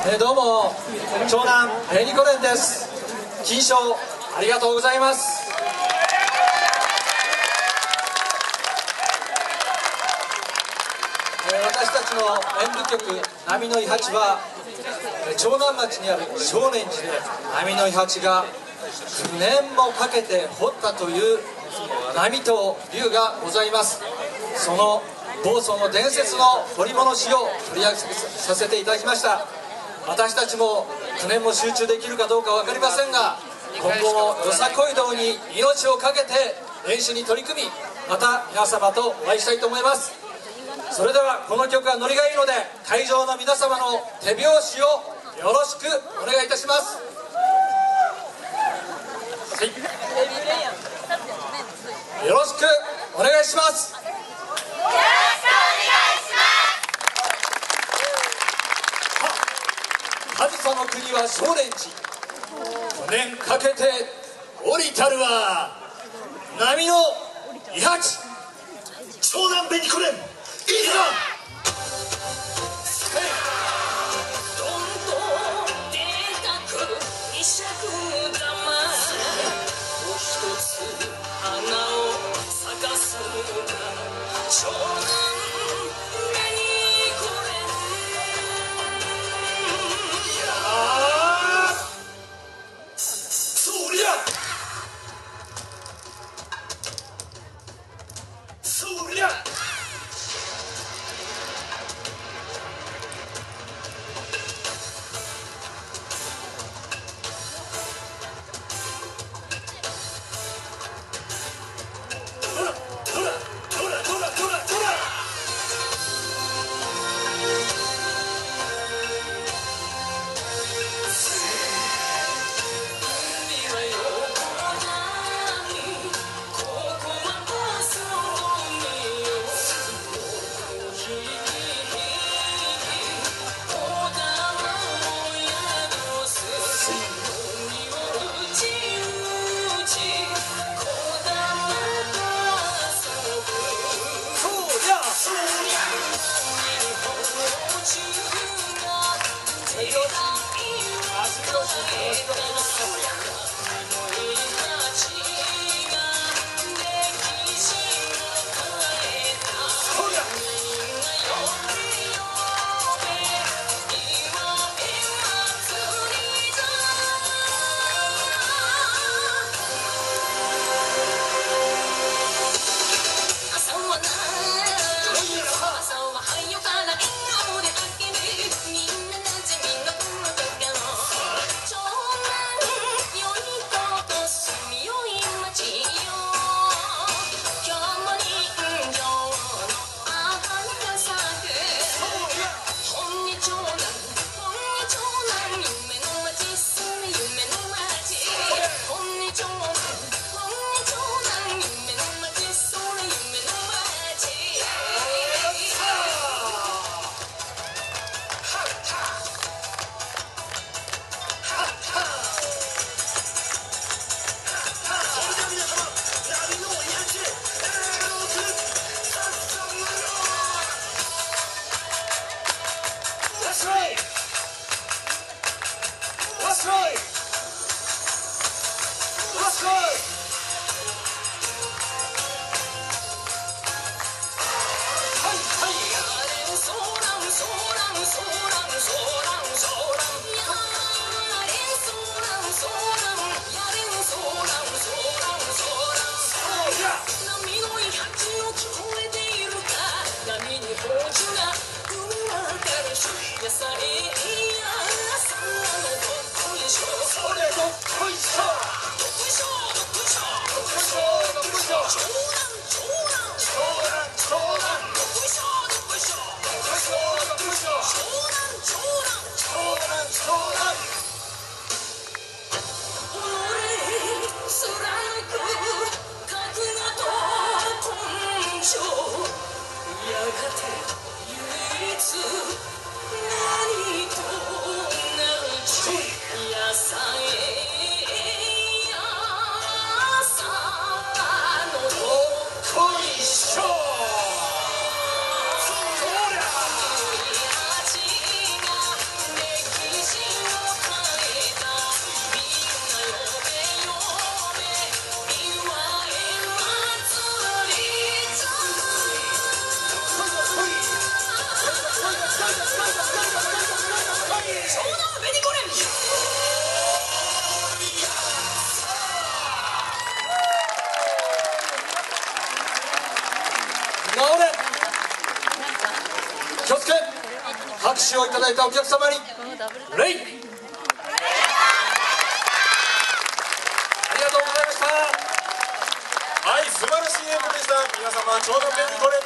どうも、長男ニコレンです。金賞ありがとうございます。私たちの演舞曲「波の伊八」は長南町にある少年寺で波の伊八が9年もかけて掘ったという波と龍がございます。その房総の伝説の彫り物師を取り上げさせていただきました。私たちも9年も集中できるかどうか分かりませんが、今後もよさこい道に命を懸けて練習に取り組み、また皆様とお会いしたいと思います。それではこの曲はノリがいいので、会場の皆様の手拍子をよろしくお願いいたします。はい、よろしくお願いします。上総の国は少年寺、9年かけて降りたるは波の伊八。 長男紅子連いいか。 手をいただいたお客様に礼。ありがとうございました。 はい、素晴らしい演舞でした。皆様、長男ベニコレ